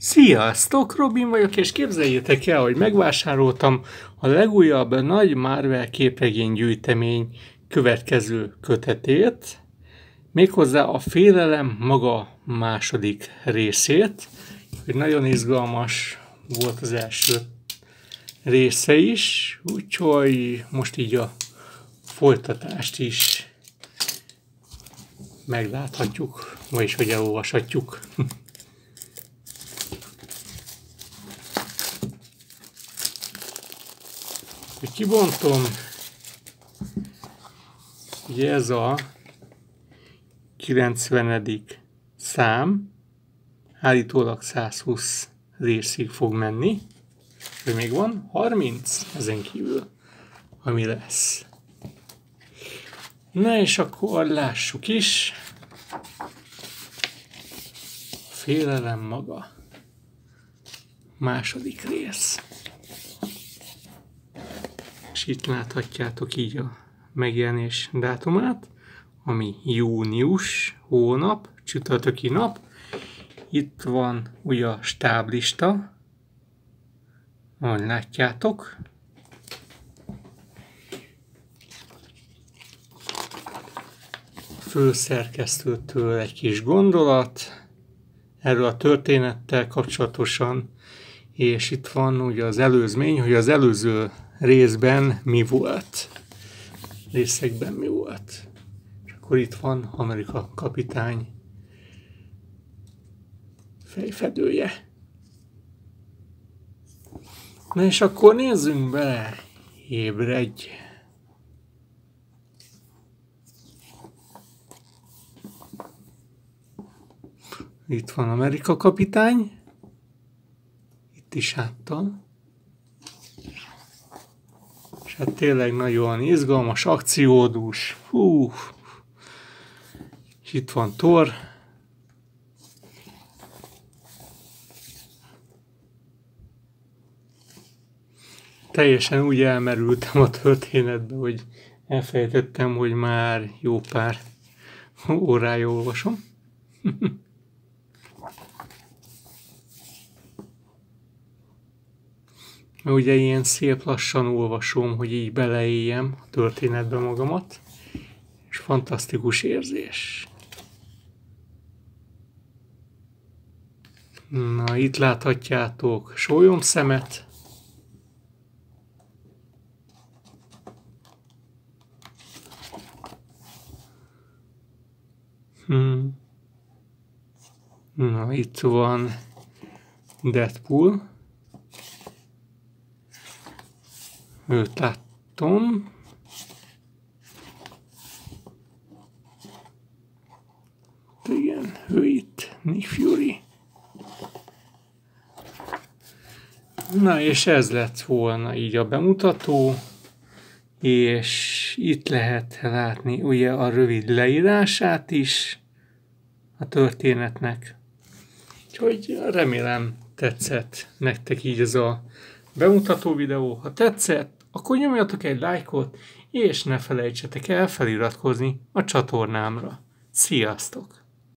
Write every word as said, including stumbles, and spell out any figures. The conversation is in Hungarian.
Sziasztok, Robin vagyok, és képzeljétek el, hogy megvásároltam a legújabb nagy Marvel képregénygyűjtemény következő kötetét, méghozzá a Félelem maga második részét, hogy nagyon izgalmas volt az első része is, úgyhogy most így a folytatást is megláthatjuk, vagyis hogy elolvashatjuk. Hogy kibontom, ugye ez a kilencvenedik szám, állítólag százhúsz részig fog menni, de még van harminc ezen kívül, ami lesz. Na és akkor lássuk is. Félelem maga. Második rész. És itt láthatjátok így a megjelenés dátumát, ami június hónap, csütörtöki nap. Itt van ugye a stáblista, ahogy látjátok. Főszerkesztőtől egy kis gondolat erről a történettel kapcsolatosan, és itt van ugye az előzmény, hogy az előző részben mi volt, részekben mi volt. És akkor itt van Amerika kapitány fejfedője. Na és akkor nézzünk bele, ébredj! Itt van Amerika kapitány, itt is háttal. És hát tényleg nagyon izgalmas, akciódús. Hú. És itt van Thor. Teljesen úgy elmerültem a történetbe, hogy elfelejtettem, hogy már jó pár órája olvasom. Ugye ilyen szép lassan olvasom, hogy így beleéljem a történetbe magamat, és fantasztikus érzés. Na, itt láthatjátok sólyomszemet. Hmm. Na, itt van Deadpool. Őt láttam. Igen, ő itt, Nick Fury. Na és ez lett volna így a bemutató, és itt lehet látni ugye a rövid leírását is a történetnek. Úgyhogy remélem tetszett nektek így ez a bemutató videó. Ha tetszett, akkor nyomjatok egy lájkot, és ne felejtsetek el feliratkozni a csatornámra. Sziasztok!